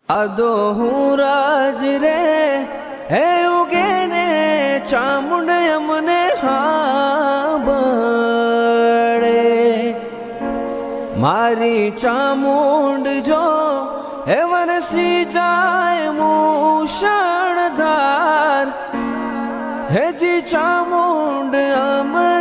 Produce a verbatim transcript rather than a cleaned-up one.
आदो हूँ राज रे हे उगे ने चामुंड अमने हाँ बड़े मारी चामुंड जो हे वरसी जाए मूषण धार हे जी चामुंड अमर